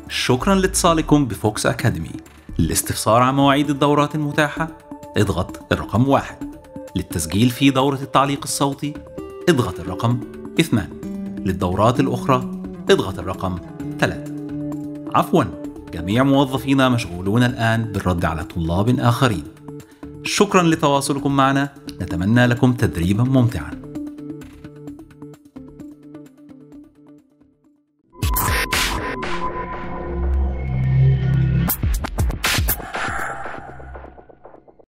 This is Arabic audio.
شكرا لاتصالكم بفوكس أكاديمي. للاستفسار عن مواعيد الدورات المتاحة اضغط الرقم 1. للتسجيل في دورة التعليق الصوتي اضغط الرقم 2. للدورات الأخرى اضغط الرقم 3. عفوا، جميع موظفينا مشغولون الآن بالرد على طلاب آخرين. شكرا لتواصلكم معنا، نتمنى لكم تدريبا ممتعا.